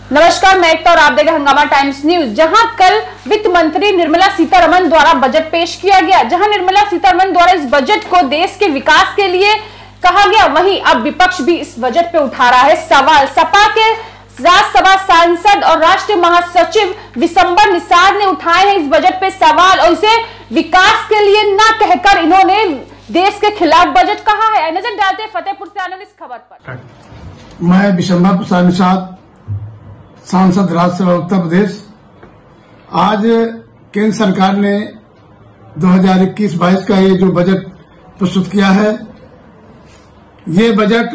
नमस्कार, मैं एकता और आप देख रहे हैं हंगामा टाइम्स न्यूज। जहां कल वित्त मंत्री निर्मला सीतारमण द्वारा बजट पेश किया गया, जहां निर्मला सीतारमण द्वारा इस बजट को देश के विकास के लिए कहा गया, वहीं अब विपक्ष भी इस बजट पे उठा रहा है सवाल। सपा के राज्यसभा सांसद और राष्ट्रीय महासचिव विशंबर निषाद ने उठाए हैं इस बजट पे सवाल और इसे विकास के लिए न कहकर इन्होंने देश के खिलाफ बजट कहा है। नजर डालते हैं फतेहपुर से आने इस खबर पर। मैं विशंबर प्रसाद निषाद, सांसद राज्यसभा उत्तर प्रदेश। आज केंद्र सरकार ने 2021-22 का ये जो बजट प्रस्तुत किया है, ये बजट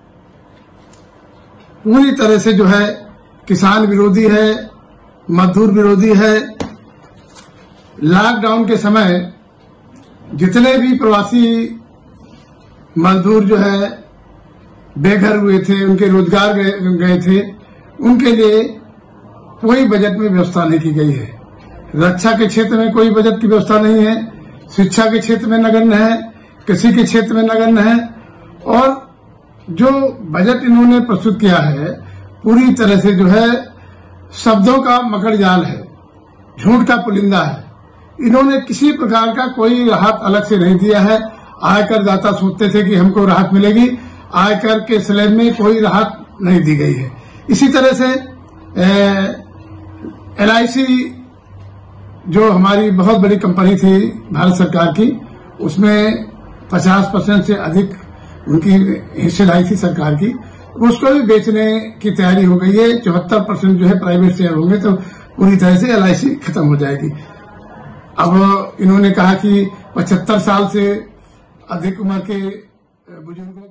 पूरी तरह से जो है किसान विरोधी है, मजदूर विरोधी है। लॉकडाउन के समय जितने भी प्रवासी मजदूर जो है बेघर हुए थे, उनके रोजगार गए थे, उनके लिए कोई बजट में व्यवस्था नहीं की गई है। रक्षा के क्षेत्र में कोई बजट की व्यवस्था नहीं है, शिक्षा के क्षेत्र में नगण्य है, कृषि के क्षेत्र में नगण्य है। और जो बजट इन्होंने प्रस्तुत किया है पूरी तरह से जो है शब्दों का मकड़ जाल है, झूठ का पुलिंदा है। इन्होंने किसी प्रकार का कोई राहत अलग से नहीं दिया है। आयकर दाता सोचते थे कि हमको राहत मिलेगी, आयकर के स्लैब में कोई राहत नहीं दी गई है। इसी तरह से LIC जो हमारी बहुत बड़ी कंपनी थी भारत सरकार की, उसमें 50% से अधिक उनकी हिस्सेदारी थी सरकार की, उसको भी बेचने की तैयारी हो गई है। 74% जो है प्राइवेट शेयर होंगे, तो पूरी तरह से LIC खत्म हो जाएगी। अब इन्होंने कहा कि 75 साल से अधिक उम्र के बुजुर्गों